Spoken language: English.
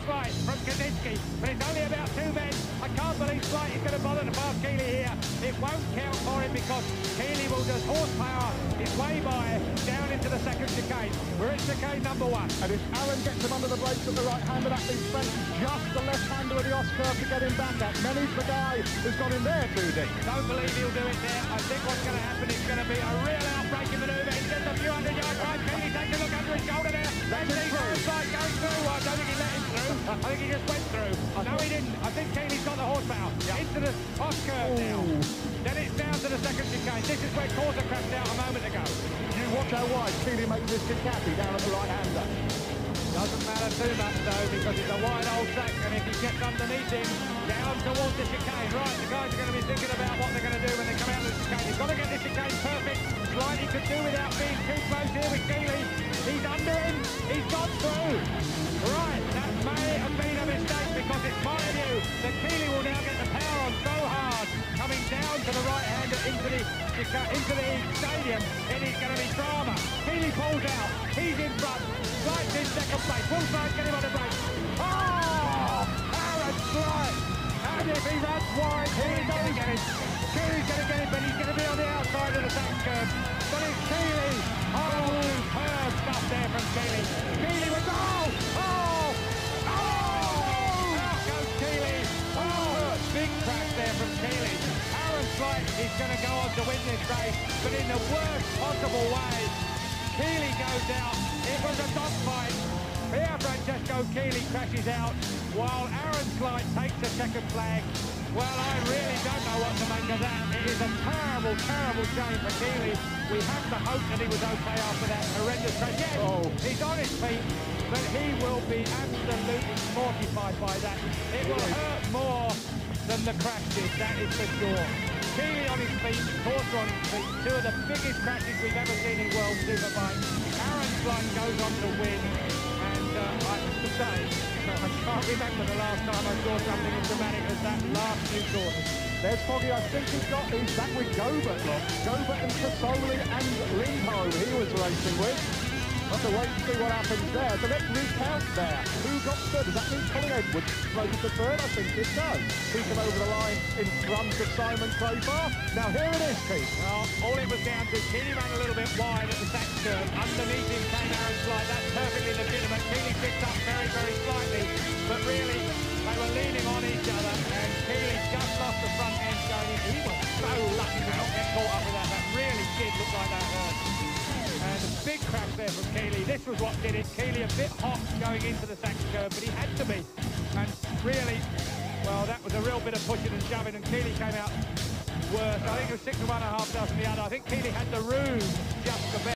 fight from Kaczynski, but it's only about 2 men. I can't believe Slight is going to bother to pass Keely here. It won't count for him because Keely will just horsepower his way by down into the second chicane. We're at chicane number 1. And if Aaron gets him under the brakes at the right-hander, that leaves Spence just the left-hander of the Oscar to get him back at. Many's the guy who's got him there too deep. Don't believe he'll do it there. I think what's going to happen is going to be a real outbreaking manoeuvre. He's just a few hundred-yard drive. Keely takes a look under his shoulder there. Let's see Slight going through. I don't think he let him through. I think he just went through. No, he didn't. I think Keely's got the horsepower. Into the off curve now. Then it's down to the second chicane. This is where Corsa crashed out a moment ago. You watch how wide Keely makes this Ducati down at the right-hander. Doesn't matter too much though, because it's a wide old track, and if he gets underneath him, down towards the chicane, right, the guys are going to be thinking about what they're going to do when they come out of the chicane. He's got to get this chicane perfect. Slightly could do without being too close here with Keely. He's under him. He's gone through. Right, that may have been a mistake, because it's my view that Keely will now get the power on so hard, coming down to the right-hander into the stadium, and he's going to be drama. Keely pulls out. He's in front. Slight's in second place. Will Slight get him on the break? Oh! Aaron Slight! And if he runs wide, Keely's going to get him. Keely's going to get him, but he's going to be on the outside of the second curve. But it's Keely. Oh, superb stuff there from Keely. Keely was... Oh! Out goes Keely. Oh! Big crash there from Keely. Aaron Slight is going to go on to win this race, but in the worst possible way. Keely goes out. It was a dogfight. Here Francesco Keely crashes out, while Aaron Slight takes the checkered flag. Well, I really don't know what to make of that. It is a terrible, terrible shame for Keely. We have to hope that he was okay after that horrendous crash. Yes, he's on his feet, but he will be absolutely mortified by that. It will hurt more than the crash did, that is for sure. Keely on his feet, Corsa on his feet, two of the biggest crashes we've ever seen in World Superbike. Aaron Slight goes on to win, and I have to say, I can't remember the last time I saw something as dramatic as that last few quarters. There's Foggy, I think he's got these back with Gobert, look. Gobert and Casoli and Lindholm he was racing with. Have to wait and see what happens there. So let's recount there. Who got third? Does that mean Colin Edwards floated to third? I think it does. He came over the line in front of Simon Crafar. Now here it is, Keith. Well, all it was down to, Keely ran a little bit wide at the second curve. Underneath him came Aaron Slight. That's perfectly legitimate. Keely picked up very, very slightly. But really, they were leaning on each other, and Keely just lost the front end going in. He was so lucky to not get caught up with that. That really did look like that hurt. And a big crash there from Keely. This was what did it. Keely a bit hot going into the second curve, but he had to be. And really, well, that was a real bit of pushing and shoving, and Keely came out worse. I think it was 6 to 1.5 dozen the other. I think Keely had the room just about.